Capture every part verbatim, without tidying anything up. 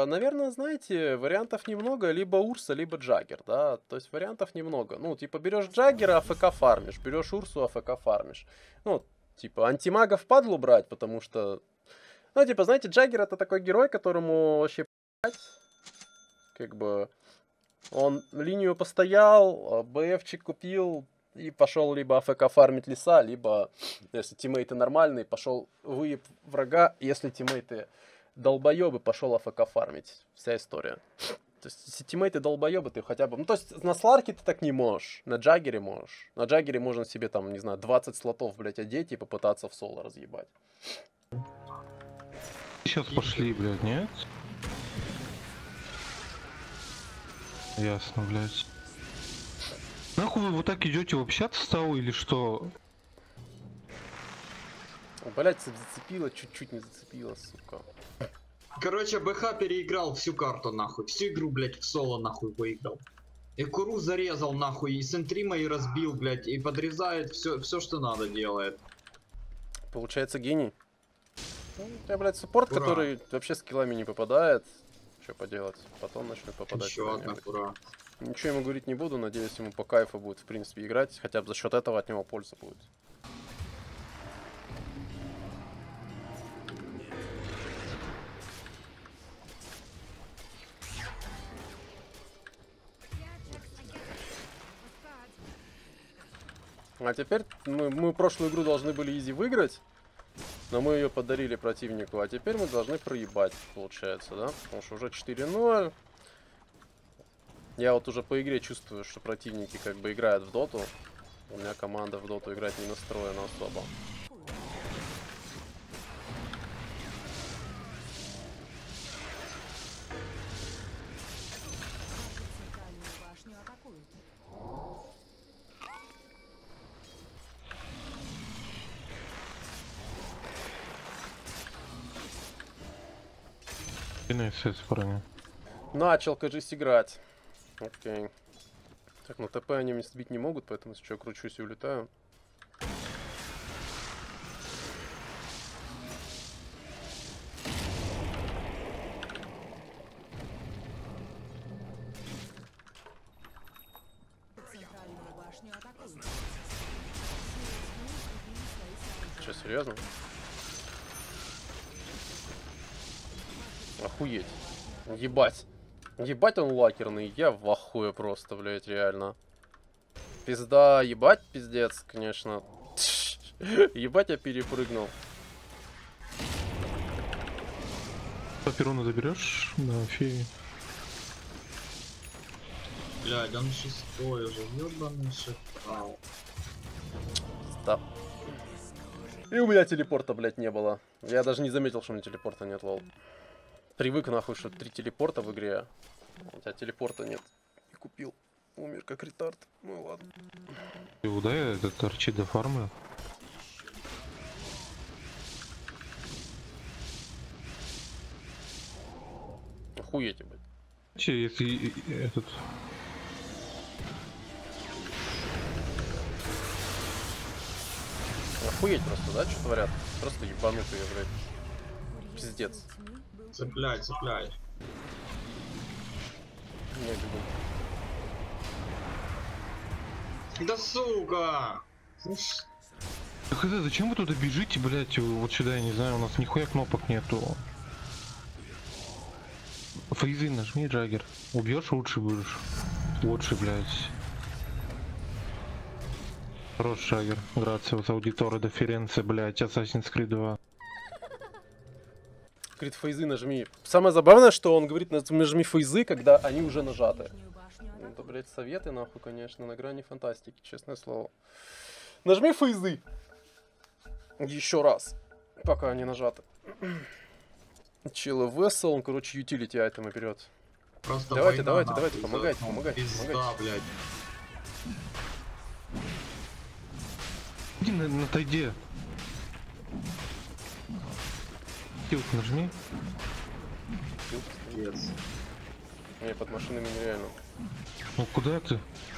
наверное, знаете, вариантов немного, либо Урса, либо Джаггер, да, то есть вариантов немного. Ну, типа, берешь Джаггера, АФК фармишь, берешь Урсу, АФК фармишь. Ну, типа, антимага впадлу брать, потому что, ну, типа, знаете, Джаггер это такой герой, которому вообще как бы, он линию постоял, БФчик купил и пошел либо АФК фармить леса, либо, если тиммейты нормальные, пошел выеб врага, если тиммейты долбоебы, пошел АФК фармить. Вся история. То есть, если тиммейты долбоебы, ты хотя бы... Ну, то есть, на Сларке ты так не можешь, на Джаггере можешь. На Джаггере можно себе, там, не знаю, двадцать слотов, блядь, одеть и попытаться в соло разъебать. Сейчас пошли, блядь, нет? Ясно, блядь. Нахуй вы вот так идете общаться стало или что? Блядь, зацепило, чуть-чуть не зацепило, сука. Короче, БХ переиграл всю карту, нахуй. Всю игру, блядь, в соло, нахуй, выиграл. И Куру зарезал, нахуй, и Сентрима и разбил, блядь, и подрезает все, все, что надо делает. Получается гений. Ну, у тебя, блядь, суппорт, Ура. который вообще скиллами не попадает. Что поделать? Потом начнет попадать. Еще одна Кура. Ничего ему говорить не буду, надеюсь, ему по кайфу будет, в принципе, играть. Хотя бы за счет этого от него польза будет. А теперь мы, мы прошлую игру должны были изи выиграть, но мы ее подарили противнику, а теперь мы должны проебать, получается, да? Потому что уже четыре ноль. Я вот уже по игре чувствую, что противники как бы играют в доту. У меня команда в доту играть не настроена особо. Начал, кажись, играть. Окей. Так, ну ТП они меня сбить не могут, поэтому сейчас кручусь и улетаю. Что, серьезно? Охуеть. Ебать. Ебать он лакерный. Я в ахуе просто, блядь, реально. Пизда, ебать, пиздец, конечно. Ебать, я перепрыгнул. Паперону заберешь? Да, фи. Блядь, он шестой уже, ёбаный шакал. Стоп. И у меня телепорта, блядь, не было. Я даже не заметил, что у меня телепорта нет, лол. Привык, нахуй, что три телепорта в игре. У тебя телепорта нет. И купил. Умер как ретард. Ну ладно. Его, да, этот торчит до фармы. Охуеть, блядь. Че, если этот... Охуеть просто, да, что творят? Просто ебанутые, блядь. Пиздец. Цепляй, цепляй. Не бегу. Да сука! Так это зачем вы туда бежите, блять, вот сюда, я не знаю, у нас нихуя кнопок нету. Фейзы нажми, Джаггер. Убьешь, лучше будешь. Лучше, блять. Хорош, Джаггер. Грациус, аудиторы, деференция, блять, Assassin's Creed два. Говорит, фейзы нажми. Самое забавное, что он говорит, нажми фейзы, когда они уже нажаты. Это, блядь, советы, нахуй, конечно, на грани фантастики, честное слово. Нажми фейзы. Еще раз. Пока они нажаты. Чило Вессел, он, короче, utility айтемы берет. Просто давайте, война, давайте, нахуй, давайте, за- помогайте, ну, помогайте, Пизда, помогайте. блядь. Иди на, на тайде. Тилт нажми. Yes. Не, под машинами нереально. Ну куда ты?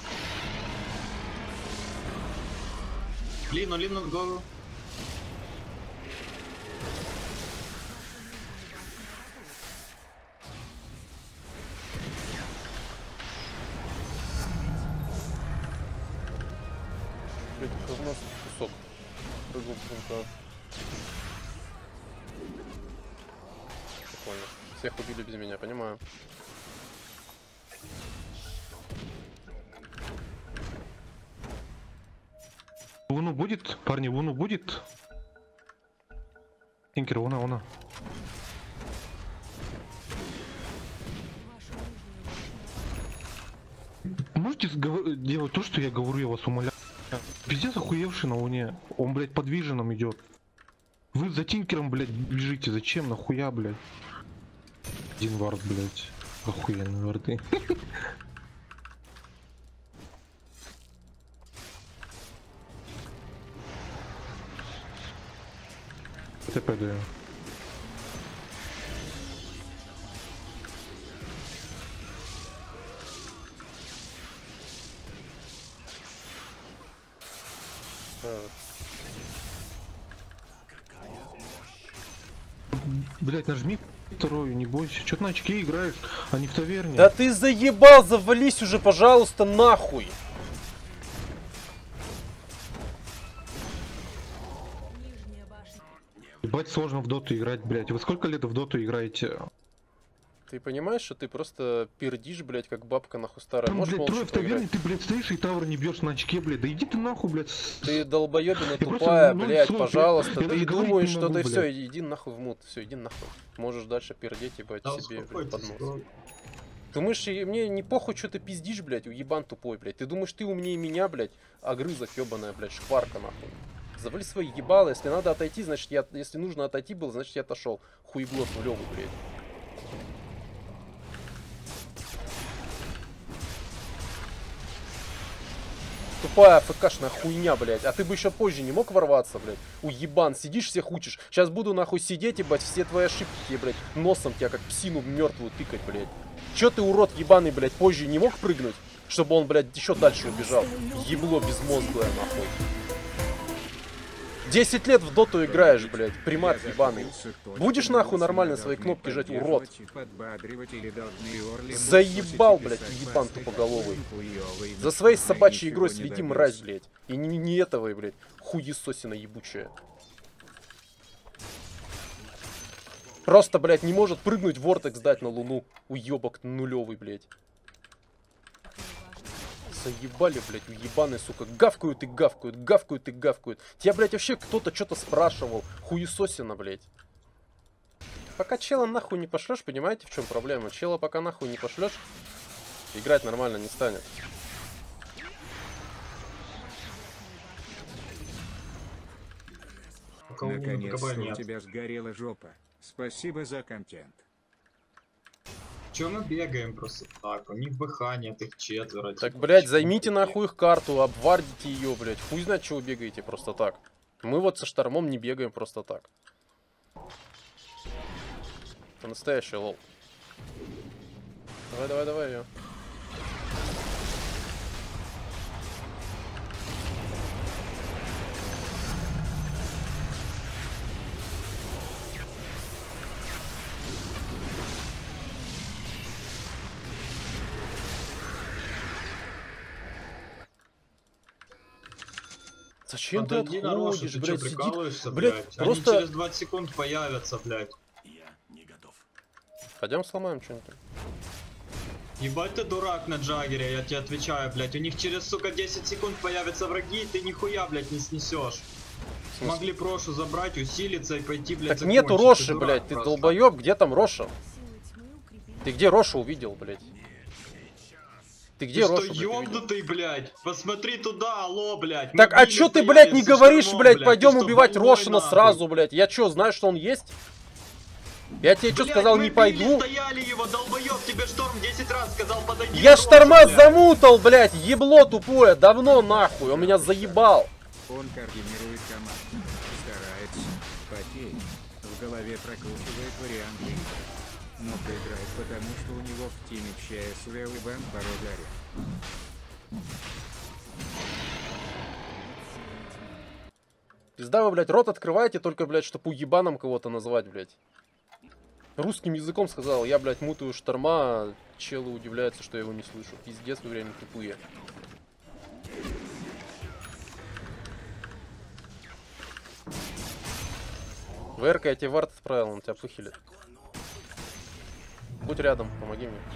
Лину, Лину в голову. прыгал в грунта. Прикольно. Всех убили без меня, понимаю. Луну будет? Парни, луну будет? Тинкер, луна, луна. Можете делать то, что я говорю, я вас умоляю. Пиздец охуевший на луне. Он, блядь, подвиженным идет. Вы за Тинкером, блядь, бежите. Зачем? Нахуя, блядь? Один вард, блядь. Охуенные варды. ТП даю. Блять, нажми вторую, не бойся. Чё ты на очке играешь, а не в таверне? Да ты заебал, завались уже, пожалуйста, нахуй. Ебать, сложно в доту играть, блять. Вы сколько лет в доту играете? Ты понимаешь, что ты просто пердишь, блядь, как бабка нахуй старая. Там, Можешь блядь, трое молча в таверне, поиграть? ты, блядь, стоишь и тавр не бьешь на очке, блядь. Да иди ты нахуй, блядь. Ты долбоебина Я тупая, просто, ну, блядь, свой, пожалуйста. я Ты даже говорить думаешь, не что могу, ты все, блядь. иди нахуй в мут. Все, иди нахуй. Можешь дальше пердеть, ебать, Да себе успокойтесь, под нос. бро. Думаешь, и мне не похуй, что ты пиздишь, блядь, уебан тупой, блядь. Ты думаешь, ты умнее меня, блядь, огрызок ебаная, блядь, шкварка нахуй. Завали свои ебалы. Если надо отойти, значит я... Если нужно отойти было, значит я отошел. Хуеблот нулевый, блядь. Тупая АФКшная хуйня, блядь. А ты бы еще позже не мог ворваться, блядь. Уебан, сидишь, всех учишь. Сейчас буду нахуй сидеть, ебать, все твои ошибки, тебе, блядь, носом тебя как псину мертвую тыкать, блядь. Че ты, урод ебаный, блядь, позже не мог прыгнуть? Чтобы он, блядь, еще дальше убежал. Ебло безмозглое, нахуй. десять лет в доту играешь, блядь, примат ебаный. Будешь нахуй нормально свои кнопки жать, урод? Заебал, блядь, ебан тупоголовый. За своей собачьей игрой следи, мразь, блядь. И не, не этого, блядь, хуесосина ебучая. Просто, блядь, не может прыгнуть вортекс дать на луну. Уебок нулевый, блядь. Заебали, блядь, уебаные, сука. Гавкают и гавкают, гавкают и гавкают. Тебя, блядь, вообще кто-то что-то спрашивал. Хуесосина, блядь. Пока чела нахуй не пошлешь, понимаете, в чем проблема? Чела пока нахуй не пошлешь, играть нормально не станет. Наконец-то у тебя сгорела жопа. Спасибо за контент. Че мы бегаем просто так? У них БХ нет, их четверо. Так, типа, блядь, почему займите такие? нахуй их карту, обвардите ее, блядь. Хуй знает, чего вы бегаете просто так. Мы вот со штормом не бегаем просто так. Это настоящий лол. Давай, давай, давай ее. Зачем ты Подойди на Рошу, отходишь, ты блядь, чё, сидит, прикалываешься, блядь, блядь? просто... Они через двадцать секунд появятся, блядь. Пойдем сломаем что-нибудь. Ебать ты дурак на Джаггере, я тебе отвечаю, блядь. У них через, сука, десять секунд появятся враги, и ты нихуя, блядь, не снесешь. Могли Прошу забрать, усилиться и пойти, блядь, Так нету закончить. Роши, Ты дурак блядь, ты просто. долбоеб, где там Роша? Ты где Рошу увидел, блядь? Ты где Ты Рошу, что, блядь, увидел? ёбнутый, блядь? Посмотри туда, алло, блядь. Так, а Мобили чё ты, стояли блядь, не со говоришь, штормом, блядь, Ты пойдем что, убивать больной, Рошина нахуй? сразу, блядь? Я чё, знаю, что он есть? Я тебе чё Блядь, сказал, мы не били, пойду? стояли его, долбоёб, тебе Шторм десять раз сказал, подойди. Я к Роше, шторма блядь. замутал, блядь, ебло тупое, давно нахуй, он меня заебал. Он координирует команду, старается, потеет, в голове прокручивает варианты игры. Но проиграет, потому что у него в тиме ЧС Вел Иван Пародари. Пизда вы, блядь, рот открываете только, блядь, чтобы уебаном кого-то назвать, блядь. Русским языком сказал, я, блядь, мутаю шторма, а челы удивляются, что я его не слышу. Пиздец, вы время тупые. ВРК, я тебе вард отправил, он тебя похилит. Будь рядом, помоги мне.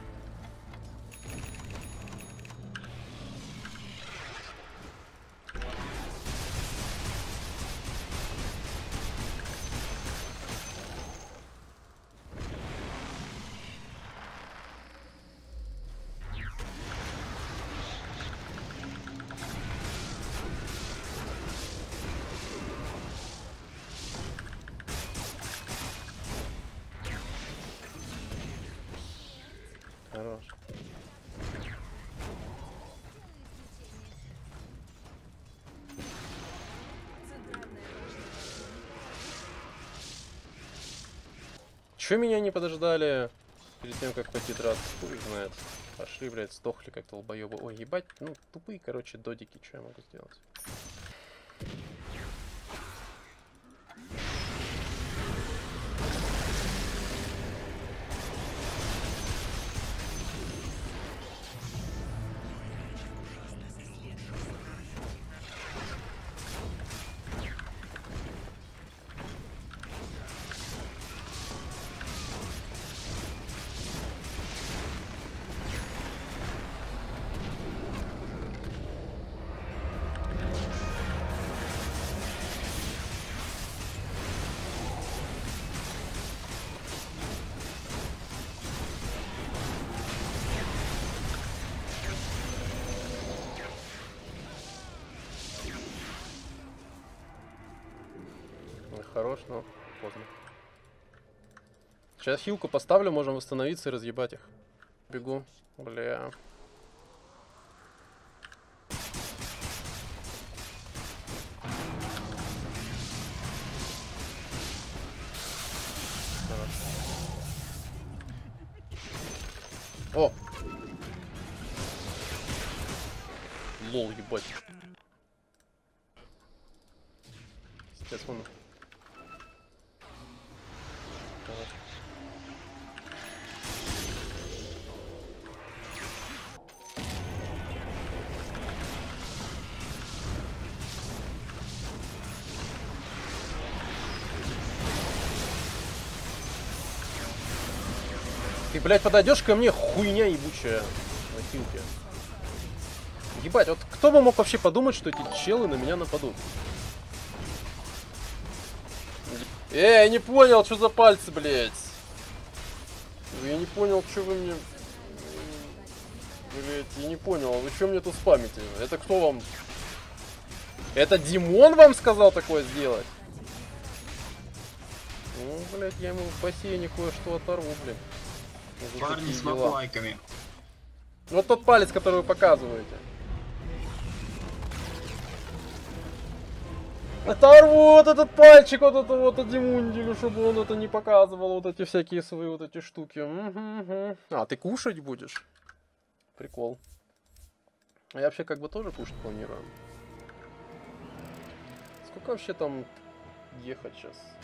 Хорош. Чё меня не подождали перед тем, как пойти драться? Хуй их знает. Пошли, блядь, сдохли как долбоёбы. Ой, ебать, ну тупые, короче, додики, что я могу сделать? Хорош, но поздно. Сейчас хилку поставлю, можем восстановиться и разъебать их. Бегу. Бля. О! Лол, ебать. Сейчас он. Ты, блядь, подойдешь ко мне, хуйня ебучая на хилке. Ебать, вот кто бы мог вообще подумать, что эти челы на меня нападут? Эй, я не понял, что за пальцы, блядь. Я не понял, что вы мне... Блядь, я не понял, вы что мне тут спамите? Это кто вам... Это Димон вам сказал такое сделать? Ну, блядь, я ему в бассейне кое-что оторву, блядь. Парни с лайками. Вот тот палец, который вы показываете. Оторву вот этот пальчик, вот это вот Димундилю, чтобы он это не показывал, вот эти всякие свои вот эти штуки. Угу, угу. А, ты кушать будешь? Прикол. А я вообще как бы тоже кушать планирую. Сколько вообще там ехать сейчас?